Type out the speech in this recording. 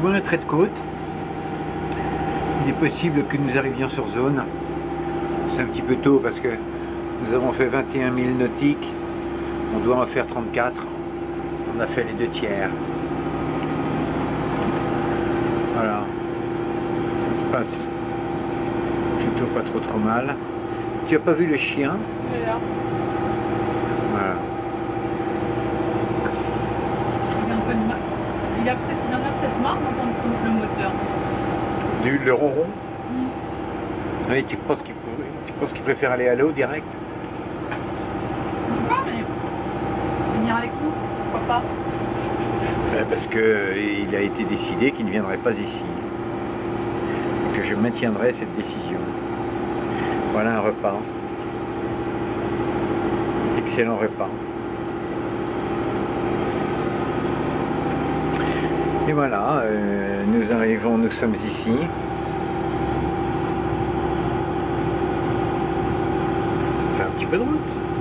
loin le trait de côte. Il est possible que nous arrivions sur zone. C'est un petit peu tôt parce que nous avons fait 21 000 nautiques. On doit en faire 34. On a fait les 2 tiers. Voilà. Ça se passe plutôt pas trop mal. Tu as pas vu le chien? Voilà. Il en a peut-être marre d'entendre le moteur. Le ronron? Oui, tu penses qu'il préfère aller à l'eau direct? Je sais pas, mais venir avec nous, pourquoi pas? Parce qu'il a été décidé qu'il ne viendrait pas ici. Que je maintiendrai cette décision. Voilà un repas. Excellent repas. Et voilà, nous sommes ici. On fait un petit peu de route.